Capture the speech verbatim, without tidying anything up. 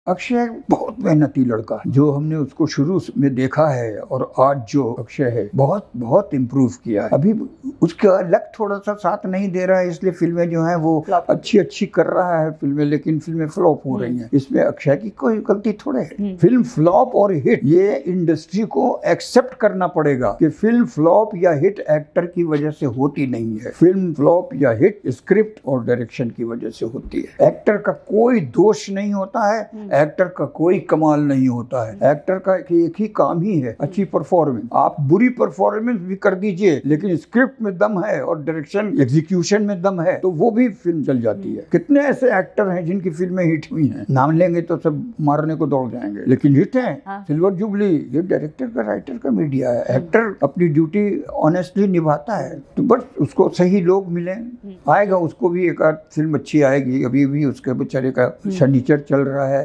अक्षय बहुत मेहनती लड़का है। जो हमने उसको शुरू में देखा है और आज जो अक्षय है बहुत बहुत इम्प्रूव किया है। अभी उसका लक थोड़ा सा साथ नहीं दे रहा है, इसलिए फिल्में जो हैं वो अच्छी अच्छी कर रहा है फिल्में, लेकिन फिल्में फ्लॉप हो रही हैं। इसमें अक्षय की कोई गलती थोड़े है। फिल्म फ्लॉप और हिट ये इंडस्ट्री को एक्सेप्ट करना पड़ेगा कि फिल्म फ्लॉप या हिट एक्टर की वजह से होती नहीं है। फिल्म फ्लॉप या हिट स्क्रिप्ट और डायरेक्शन की वजह से होती है। एक्टर का कोई दोष नहीं होता है, एक्टर का कोई कमाल नहीं होता है। एक्टर का एक ही काम ही है अच्छी परफॉर्मेंस। आप बुरी परफॉर्मेंस भी कर दीजिए लेकिन स्क्रिप्ट में दम है और डायरेक्शन एग्जीक्यूशन में दम है तो वो भी फिल्म चल जाती है। कितने ऐसे एक्टर हैं जिनकी फिल्में हिट हुई हैं, नाम लेंगे तो सब मारने को दौड़ जाएंगे, लेकिन हिट है। हाँ। सिल्वर जुबली ये डायरेक्टर का राइटर का मीडिया है। एक्टर अपनी ड्यूटी ऑनेस्टली निभाता है तो बस उसको सही लोग मिले, आएगा उसको भी एक आध फिल्म अच्छी आएगी। अभी भी उसके बेचारे का शनिचर चल रहा है।